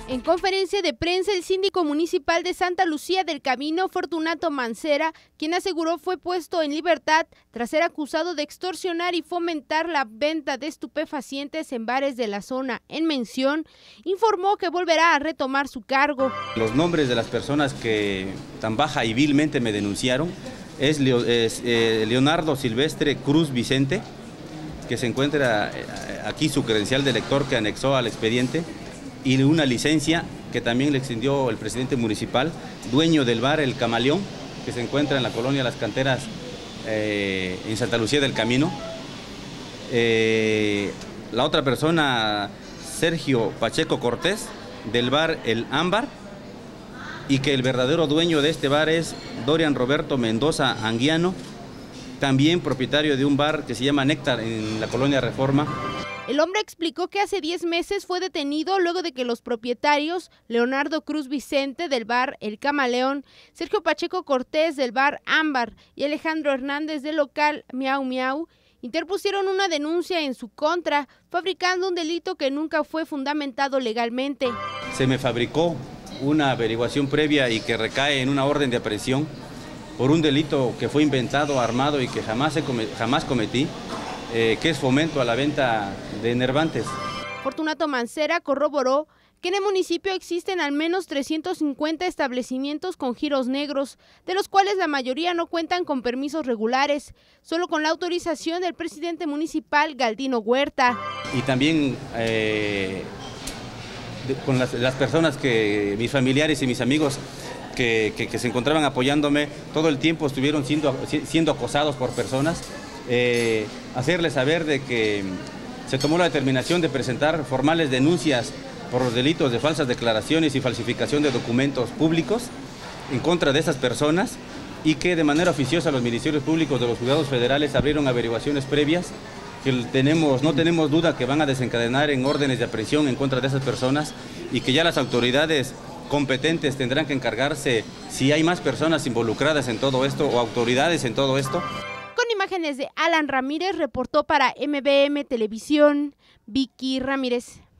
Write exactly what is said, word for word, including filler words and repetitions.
En conferencia de prensa, el síndico municipal de Santa Lucía del Camino, Fortunato Mancera, quien aseguró fue puesto en libertad tras ser acusado de extorsionar y fomentar la venta de estupefacientes en bares de la zona en mención, informó que volverá a retomar su cargo. Los nombres de las personas que tan baja y vilmente me denunciaron es, Leo, es eh, Leonardo Silvestre Cruz Vicente, que se encuentra aquí su credencial de lector que anexó al expediente, y una licencia que también le extendió el presidente municipal, dueño del bar El Camaleón, que se encuentra en la colonia Las Canteras, eh, en Santa Lucía del Camino. Eh, la otra persona, Sergio Pacheco Cortés, del bar El Ámbar, y que el verdadero dueño de este bar es Dorian Roberto Mendoza Anguiano, también propietario de un bar que se llama Néctar en la colonia Reforma. El hombre explicó que hace diez meses fue detenido luego de que los propietarios, Leonardo Cruz Vicente del bar El Camaleón, Sergio Pacheco Cortés del bar Ámbar y Alejandro Hernández del local Miau Miau, interpusieron una denuncia en su contra, fabricando un delito que nunca fue fundamentado legalmente. Se me fabricó una averiguación previa y que recae en una orden de aprehensión por un delito que fue inventado, armado y que jamás, he comet- jamás cometí. Eh, que es fomento a la venta de enervantes. Fortunato Mancera corroboró que en el municipio existen al menos trescientos cincuenta establecimientos con giros negros, de los cuales la mayoría no cuentan con permisos regulares, solo con la autorización del presidente municipal Galdino Huerta. Y también eh, de, con las, las personas que, mis familiares y mis amigos que, que, que se encontraban apoyándome, todo el tiempo estuvieron siendo, siendo acosados por personas. Eh, hacerles saber de que se tomó la determinación de presentar formales denuncias por los delitos de falsas declaraciones y falsificación de documentos públicos en contra de esas personas, y que de manera oficiosa los ministerios públicos de los juzgados federales abrieron averiguaciones previas que tenemos, no tenemos duda que van a desencadenar en órdenes de aprehensión en contra de esas personas, y que ya las autoridades competentes tendrán que encargarse si hay más personas involucradas en todo esto o autoridades en todo esto. Con imágenes de Alan Ramírez, reportó para M B M Televisión, Vicky Ramírez.